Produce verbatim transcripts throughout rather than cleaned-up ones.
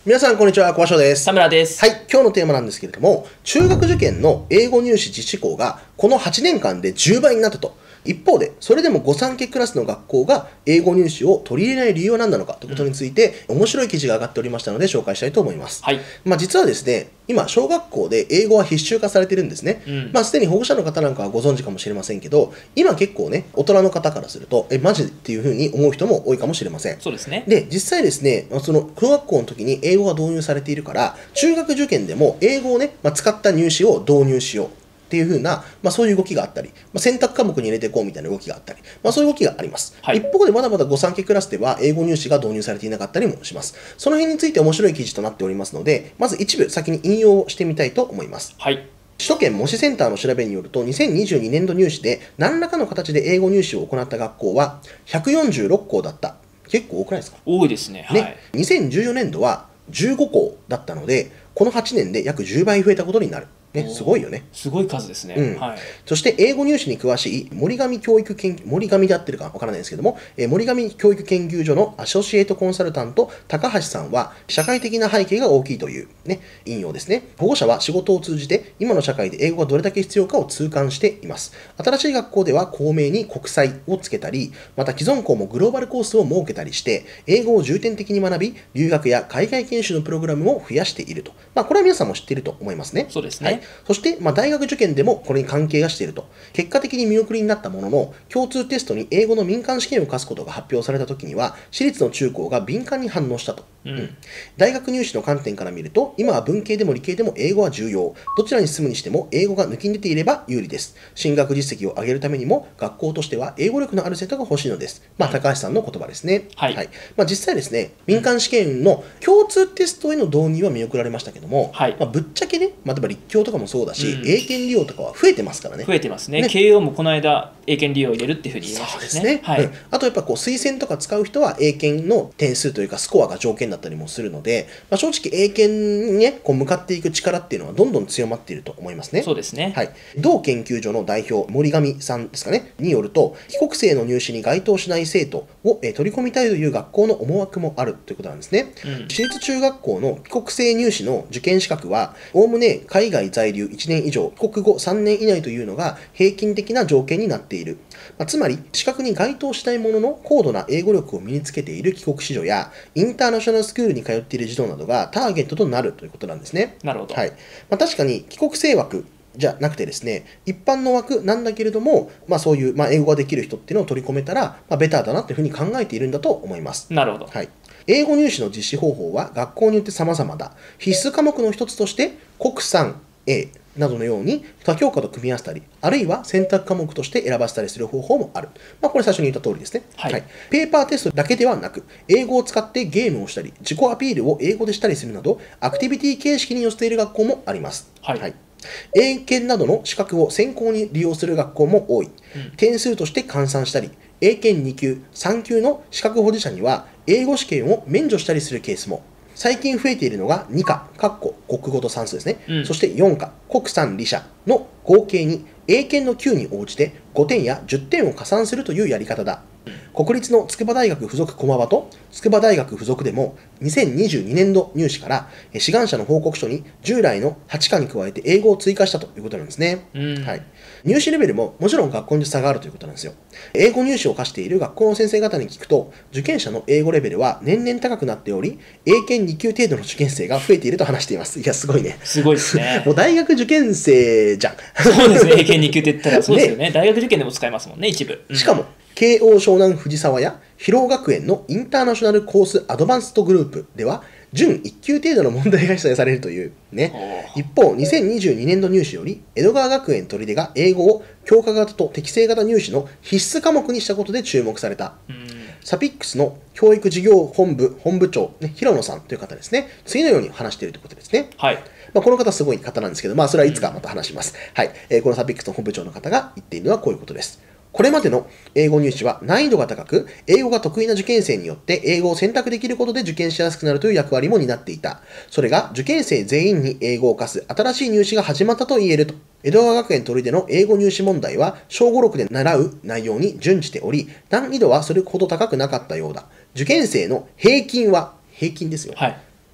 皆さんこんにちは、小場翔です。 田村です。 はい、今日のテーマなんですけれども、中学受験の英語入試実施校がこのはちねんかんでじゅうばいになったと。一方で、それでも御三家クラスの学校が英語入試を取り入れない理由は何なのかということについて、うん、面白い記事が上がっておりましたので紹介したいと思います。 はい。 まあ実はですね、今、小学校で英語は必修化されてるんですね。うん、まあすでに保護者の方なんかはご存知かもしれませんけど、今結構ね、大人の方からすると、え、マジっていうふうに思う人も多いかもしれません。 そうですね。 で、実際ですね、その小学校の時に英語が導入されているから、中学受験でも英語をね、まあ、使った入試を導入しようっていう風な、まあ、そういう動きがあったり、まあ、選択科目に入れていこうみたいな動きがあったり、まあ、そういう動きがあります。はい、一方でまだまだ御三家クラスでは英語入試が導入されていなかったりもします。その辺について面白い記事となっておりますので、まず一部先に引用してみたいと思います。 はい。 首都圏模試センターの調べによると、にせんにじゅうにねんど入試で何らかの形で英語入試を行った学校はひゃくよんじゅうろっこうだった。結構多くないですか？ 多いですね。はい。 ね、にせんじゅうよねんどはじゅうごこうだったので、このはちねんで約じゅうばい増えたことになる。ね、すごいよね。 すごい数ですね。 うん、 はい。 そして英語入試に詳しい森上教育研究、森上で合ってるかわからないですけども、えー、森上教育研究所のアソシエイトコンサルタント高橋さんは、社会的な背景が大きいという、ね、引用ですね。保護者は仕事を通じて今の社会で英語がどれだけ必要かを痛感しています。新しい学校では校名に国際をつけたり、また既存校もグローバルコースを設けたりして、英語を重点的に学び、留学や海外研修のプログラムも増やしていると。まあ、これは皆さんも知っていると思いますね。 そうですね。 はい、そして、まあ、大学受験でもこれに関係がしていると。結果的に見送りになったものの、共通テストに英語の民間試験を課すことが発表されたときには、私立の中高が敏感に反応したと。うんうん、大学入試の観点から見ると、今は文系でも理系でも英語は重要。どちらに進むにしても英語が抜きに出ていれば有利です。進学実績を上げるためにも、学校としては英語力のある生徒が欲しいのです。まあ、高橋さんの言葉ですね。 はい。はい、 まあ、実際ですね、民間試験の共通テストへの導入は見送られましたけども、はい、まあ、ぶっちゃけね、まあ、例えば立教とかもそうだし、うん、英検利用とかは増えてますからね。 増えてますね。ね、慶応もこの間、英検利用を入れるっていうふうに言いましたね。そうですね。はい、うん、 あとやっぱこう推薦とか使う人は英検の点数というかスコアが条件だったりもするので、まあ、正直英検にね、こう向かっていく力っていうのはどんどん強まっていると思いますね。 そうですね。 はい。同研究所の代表、森上さんですかね、によると、帰国生の入試に該当しない生徒を取り込みたいという学校の思惑もあるということなんですね。うん、私立中学校の帰国生入試の受験資格は、おおむね海外在留いちねん以上、帰国後さんねん以内というのが平均的な条件になっている。まあ、つまり、資格に該当しないものの高度な英語力を身につけている帰国子女や、インターナショナルスクールに通っている児童などがターゲットとなるということなんですね。 なるほど。 はい。まあ、確かに帰国生枠じゃなくてですね、一般の枠なんだけれども、まあ、そういう、まあ、英語ができる人っていうのを取り込めたら、まあ、ベターだなというふうに考えているんだと思います。 なるほど。 はい。英語入試の実施方法は学校によって様々だ。必須科目の一つとして、国産 A などのように他教科と組み合わせたり、あるいは選択科目として選ばせたりする方法もある。まあ、これ最初に言った通りですね。 はいはい、 ペーパーテストだけではなく、英語を使ってゲームをしたり、自己アピールを英語でしたりするなど、アクティビティ形式に寄せている学校もあります。はいはい、英検などの資格を専攻に利用する学校も多い。うん、点数として換算したり、英検にきゅう、さんきゅうの資格保持者には、英語試験を免除したりするケースも。最近増えているのがにか、かっこ国語と算数ですね。うん、そしてよんか、国産理社の合計に英検のきゅうに応じてごてんやじゅってんを加算するというやり方だ。国立の筑波大学附属駒場と筑波大学附属でもにせんにじゅうにねんど入試から志願者の報告書に従来のはちかに加えて英語を追加したということなんですね。うんはい、入試レベルももちろん学校に差があるということなんですよ。英語入試を課している学校の先生方に聞くと、受験者の英語レベルは年々高くなっており、英検にきゅう程度の受験生が増えていると話しています。いや、すごいね。 すごいですね。 もう大学受験生じゃん。 そうですね。英検にきゅうって言ったらそうですよね。ね、大学受験でも使えますもんね、一部。うん、 しかも、慶応湘南藤沢や広尾学園のインターナショナルコースアドバンストグループでは、準いっきゅう程度の問題が出題されるというね。一方、にせんにじゅうにねんど入試より、江戸川学園砦が英語を強化型と適正型入試の必須科目にしたことで注目された。サピックスの教育事業本部本部長、ね、平野さんという方ですね。次のように話しているということですね。はい。まあ、この方すごい方なんですけど、まあ、それはいつかまた話します。はい。えー、このサピックスの本部長の方が言っているのはこういうことです。これまでの英語入試は難易度が高く、英語が得意な受験生によって英語を選択できることで受験しやすくなるという役割も担っていた。それが受験生全員に英語を課す新しい入試が始まったと言えると。江戸川学園砦の英語入試問題は小ごろくで習う内容に準じており、難易度はそれほど高くなかったようだ。受験生の平均は、平均ですよ。はい、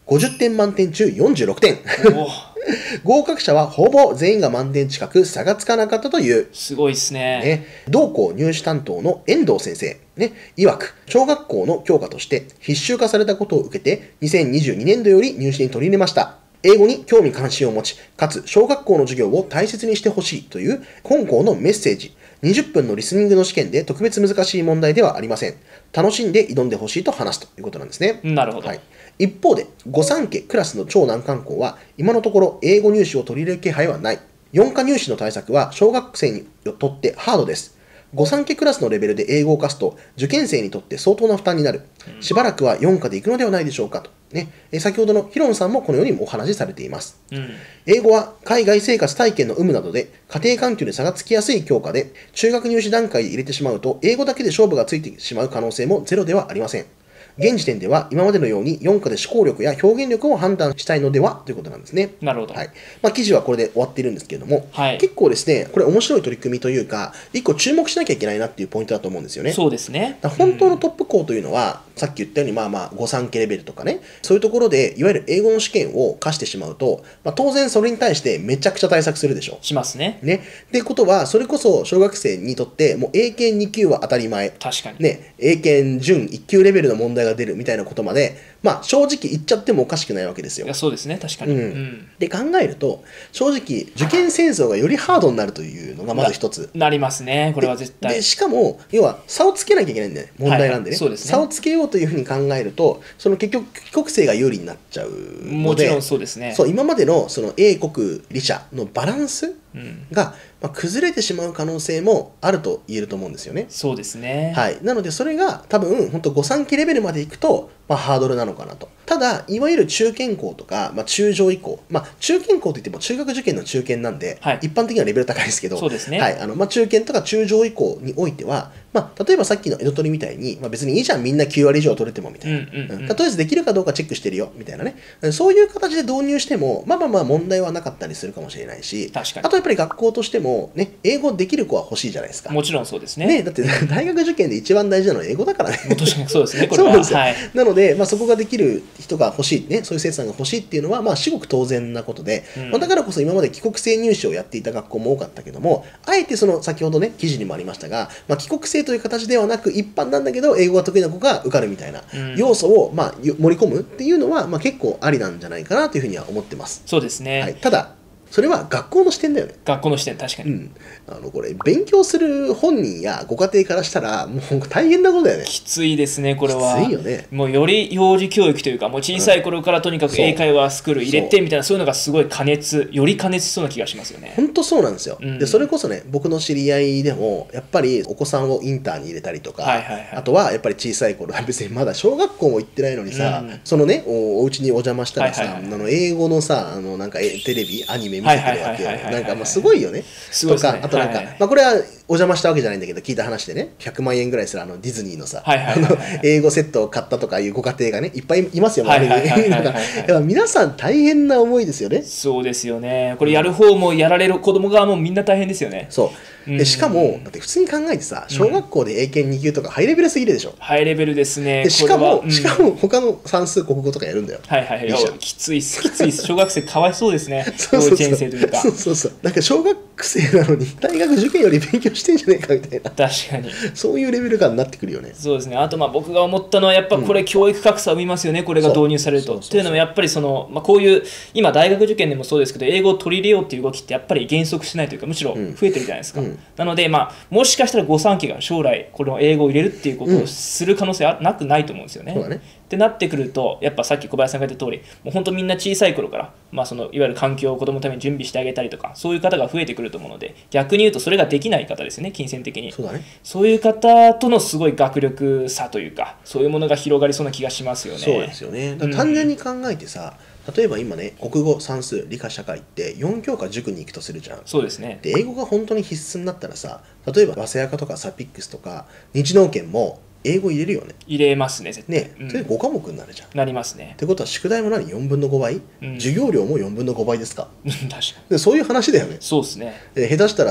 ごじゅってん満点中よんじゅうろくてん。合格者はほぼ全員が満点近く差がつかなかったという。 すごいですね。 ね、同校入試担当の遠藤先生、ね、曰く、小学校の教科として必修化されたことを受けて、にせんにじゅうにねんどより入試に取り入れました。英語に興味関心を持ち、かつ小学校の授業を大切にしてほしいという本校のメッセージ。にじゅっぷんのリスニングの試験で特別難しい問題ではありません。楽しんで挑んでほしいと話すということなんですね。 なるほど。はい、 一方で、御三家クラスの超難関校は、今のところ英語入試を取り入れる気配はない。よん科入試の対策は小学生にとってハードです。御三家クラスのレベルで英語を課すと、受験生にとって相当な負担になる。しばらくはよん科で行くのではないでしょうかと。ね、先ほどのヒロンさんもこのようにお話しされています。うん、英語は海外生活体験の有無などで家庭環境に差がつきやすい教科で、中学入試段階で入れてしまうと英語だけで勝負がついてしまう可能性もゼロではありません。現時点では今までのようによん科で思考力や表現力を判断したいのではということなんですね。 なるほど。 はい。まあ、記事はこれで終わっているんですけれども、はい、結構ですね、これ面白い取り組みというか、一個注目しなきゃいけないなっていうポイントだと思うんですよね。 そうですね。 本当のトップ校というのは、うん、さっき言ったように、まあまあ、御三家レベルとかね、そういうところで、いわゆる英語の試験を課してしまうと、まあ、当然それに対してめちゃくちゃ対策するでしょう。 しますね。 ね。っていうことは、それこそ小学生にとって、もう英検に級は当たり前。 確かに。 ね、英検準いっ級レベルの問題が出るみたいなことまで、まあ、正直言っちゃってもおかしくないわけですよ。 いやそうですね、確かに。 うんうん、で考えると、正直、受験戦争がよりハードになるというのがまず一つ。 なりますね、これは絶対。 で、しかも、要は差をつけなきゃいけないんだよね、問題なんでね。はいはい、差をつけようというふうに考えると、その結局、帰国生が有利になっちゃうので、 もちろんそうですね。 そう今までのその英国、理社のバランスが、まあ、崩れてしまう可能性もあると言えると思うんですよね。 そうですね。 はい。なので、それが多分、本当御三家レベルまでいくと、まあ、ハードルなのかなと。ただ、いわゆる中堅校とか、まあ、中上以降、まあ、中堅校といっても中学受験の中堅なんで、はい、一般的にはレベル高いですけど、 そうですね。 はい。あの、まあ、中堅とか中上以降においては、まあ、例えばさっきの江戸取りみたいに、まあ、別にいいじゃん、みんなきゅう割以上取れてもみたいな。うんうんうん、とりあえずできるかどうかチェックしてるよ、みたいなね。そういう形で導入しても、まあまあまあ問題はなかったりするかもしれないし、 確かに。 あとやっぱり学校としても、ね、英語できる子は欲しいじゃないですか。 もちろんそうですね。 ね、だって大学受験で一番大事なのは英語だからね。 確かにそうですね、これは。 そうなんですよ。はい、なので、まあ、そこができる人が欲しい、ね、そういう生徒さんが欲しいっていうのは、まあ、至極当然なことで、うん、まあ、だからこそ今まで帰国生入試をやっていた学校も多かったけども、あえてその先ほどね、記事にもありましたが、まあ、帰国生という形ではなく、一般なんだけど、英語が得意な子が受かるみたいな要素を、まあ、盛り込むっていうのは、まあ、結構ありなんじゃないかなというふうには思ってます。 そうですね。 はい、ただ、それは学校の視点だよね。 学校の視点、確かに。 うん、あのこれ勉強する本人やご家庭からしたらもう大変なことだよね。 きついですね、これは。 きついよね。 もうより幼児教育というか、もう小さい頃からとにかく英会話スクール入れてみたいな、そういうのがすごい加熱、より加熱しそうな気がしますよね。 本当そうなんですよ。うん、でそれこそね、僕の知り合いでもやっぱりお子さんをインターに入れたりとか、はいはいはい、あとはやっぱり小さい頃、別にまだ小学校も行ってないのにさ、うん、そのね お, お家にお邪魔したらさ、はいはいはい、あの英語のさ、あのなんかテレビアニメ見せてるわけよ。なんかもうすごいよね。とか、あとなんか、まあこれはお邪魔したわけじゃないんだけど、聞いた話でね、ひゃくまんえんぐらいするあのディズニーのさ、英語セットを買ったとかいうご家庭がね、いっぱいいますよ、周りに。皆さん大変な思いですよね。 そうですよね。これやる方もやられる子供側もみんな大変ですよね。 そう。でしかも、だって普通に考えてさ、小学校で英検に級とかハイレベルすぎるでしょ。 ハイレベルですね。 でしかも、しかも他の算数、国語とかやるんだよ。 はいはいはい。きついっす、きついっす。小学生かわいそうですね。幼稚園生というか。 そうそうそう。なんか小学生なのに大学受験より勉強してんじゃねえかみたいな。 確かに。 そういうレベル感になってくるよね。 そうですね。あとまあ僕が思ったのはやっぱこれ教育格差を生みますよね。これが導入されると。っていうのもやっぱりその、まあ、こういう今大学受験でもそうですけど、英語を取り入れようっていう動きってやっぱり減速しないというか、むしろ増えてるじゃないですか。うんうん、なのでまあもしかしたら御三家が将来この英語を入れるっていうことをする可能性はなくないと思うんですよね。うん、そうだね。ってなってくるとやっぱさっき小林さんが言った通り、もう本当みんな小さい頃から、まあ、そのいわゆる環境を子供のために準備してあげたりとか、そういう方が増えてくると思うので、逆に言うとそれができない方ですね、金銭的に。 そうだね。 そういう方とのすごい学力差というか、そういうものが広がりそうな気がしますよね。 そうですよね。だから単純に考えてさ、うん、例えば今ね、国語、算数、理科、社会ってよん教科塾に行くとするじゃん。 そうですね。 で英語が本当に必須になったらさ、例えば早稲田とかサピックスとか日農研も英語入れるよね。 入れますね、絶対。 ね、それご科目になるじゃん。 なりますね。 ってことは宿題も何よんぶんのごばい、うん、授業料もよんぶんのごばいですか。 確かに。 でそういう話だよね。 そうですね。 で下手したらさ、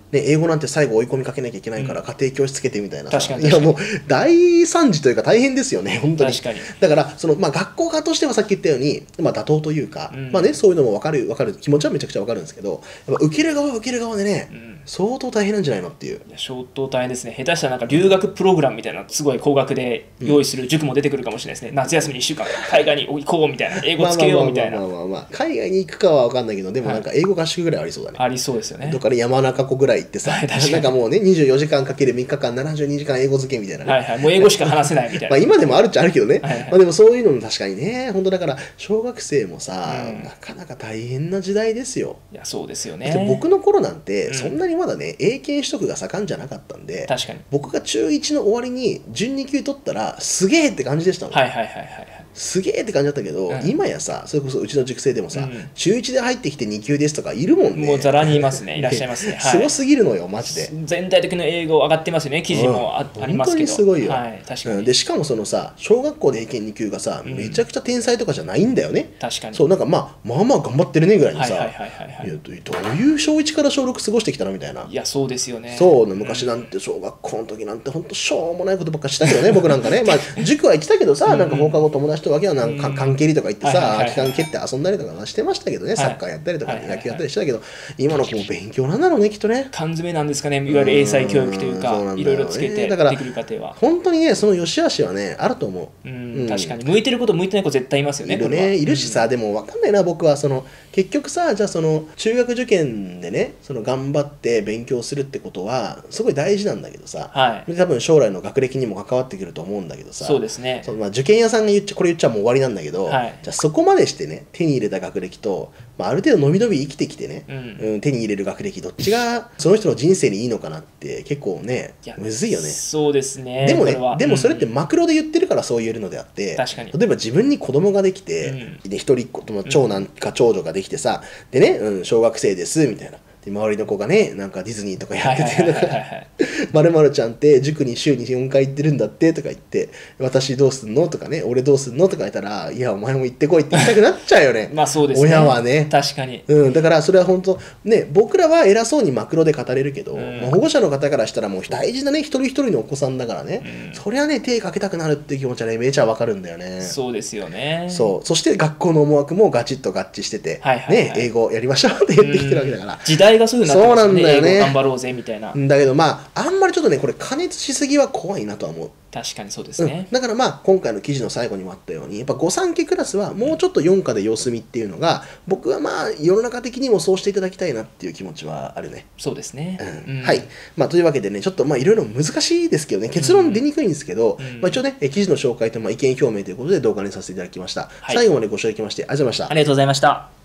ね、英語なんて最後追い込みかけなきゃいけないから、家庭教師つけてみたいなさ、 確かに確かにいやもう大惨事というか大変ですよね、本当に。 確かにだからその、まあ、学校側としてはさっき言ったように、まあ、妥当というか、 うんまあね、そういうのも分かる分かる気持ちはめちゃくちゃ分かるんですけど、やっぱ受ける側は受ける側でね、 ん相当大変なんじゃないのっていう。 いや相当大変ですね。下手したらなんか留学プログラムみたいなすごい高額で用意する塾も出てくるかもしれないですね、夏休みにいっしゅうかん海外に行こうみたいな、英語つけようみたいな。 まあまあまあまあまあ海外に行くかは分かんないけど、でもなんか英語合宿ぐらいありそうだね。 ありそうですよね。 どっかで山中湖ぐらい行ってさ、 はい確かになんかもうねにじゅうよじかんかけるみっかかんななじゅうにじかん英語漬けみたいなね、 はいはい、もう英語しか話せないみたいな。 まあ今でもあるっちゃあるけどね、 はいはいまあでもそういうのも確かにね、本当だから小学生もさ、 うんなかなか大変な時代ですよ。 いやそうですよだってね。 僕の頃なんてうんそんなにまだね、英検取得が盛んじゃなかったんで、 確かに。 僕が中いちの終わりに準に級取ったらすげえって感じでしたもん、 はいはいはいはいはい。 すげえって感じだったけど、 うん今やさ、それこそうちの塾生でもさ、 うん中いちで入ってきてに級ですとかいるもんね。 もうざらにいますね、いらっしゃいますね。 すごはい、 すぎるのよマジで。 全体的な英語上がってますよね、記事もあ,、 うんありますけど。 本当にすごいよ、 はい、確かに。 うんでしかもそのさ、小学校で英検に級がさ、 うんめちゃくちゃ天才とかじゃないんだよね。 確かに。 そうなんかまあまあまあ頑張ってるねぐらいにさ、 はいはいはいはいはいいやどういう小いちから小ろく過ごしてきたのみたいな。 いやそうですよね。 そうね、昔なんて小学校の時なんて本当しょうもないことばっかしたけどね、僕なんかね、まあ塾は行ってたけどさ、なんか放課後友達とわけはなんか関係りとか行ってさ、 はいはいはいはい期間蹴って遊んだりとかしてましたけどね、 はいサッカーやったりとかはいはいはい野球やったりしてたけど、今の子も勉強なんだろうね、きっとね。 缶詰なんですかね、いわゆる英才教育といううんか、 そうなんだよねいろいろつけてだからできる過程は。 本当にね、その良し悪しはね、あると思う。 うんうん確かに向いてること向いてない子絶対いますよね。 いるこれはね、いるしさ、でも分かんないな、僕はその結局さ、じゃあその中学受験でね、その頑張って勉強するってことはすごい大事なんだけどさ、 はい多分将来の学歴にも関わってくると思うんだけどさ、 そうですね。 そのまあ受験屋さんが言っちゃこれ言っちゃもう終わりなんだけど、 はいじゃあそこまでしてね手に入れた学歴と、まあ、ある程度伸び伸び生きてきてね、 うんうん手に入れる学歴どっちがその人の人生にいいのかなって結構ねいやむずいよね。 そうですね。 でもねこれはでもそれってうんマクロで言ってるからそう言えるのであって、 確かに例えば自分に子供ができて、で一人っ子とも長男か長女ができてさ、でね、うん、小学生ですみたいな。で周りの子がねなんかディズニーとかやっててはいはいはいはいはいまるまるちゃんって塾に週によんかい行ってるんだってとか言って私どうすんのとかね俺どうすんのとか言ったらいやお前も行ってこいって言いたくなっちゃうよねまあそうですね。 親はね確かに。 うん、だからそれは本当ね僕らは偉そうにマクロで語れるけど、 うんまあ保護者の方からしたらもう大事なね一人一人のお子さんだからね、 うんそりゃね手かけたくなるっていう気持ちはねめちゃわかるんだよね。 そうですよね。 そうそして学校の思惑もガチッと合致してて、 はいはいはいね、英語やりましょうって言ってきてるわけだから、 時代がそういうふうになってますよね。 そうなんだよね英語頑張ろうぜみたいな。 だけどまああんまりちょっとねこれ加熱しすぎは怖いなとは思う。 確かにそうですうんね。 だからまあ今回の記事の最後にもあったようにやっぱ御三家クラスはもうちょっとよん課で様子見っていうのが僕はまあ世の中的にもそうしていただきたいなっていう気持ちはあるね。 そうですね。うんうんはい、まあ、というわけでねちょっとまあいろいろ難しいですけどね結論出にくいんですけど、 うんまあ、一応ねえ記事の紹介とまあ意見表明ということで動画にさせていただきました、 はい最後までご視聴いただきましてありがとうございました。 ありがとうございました。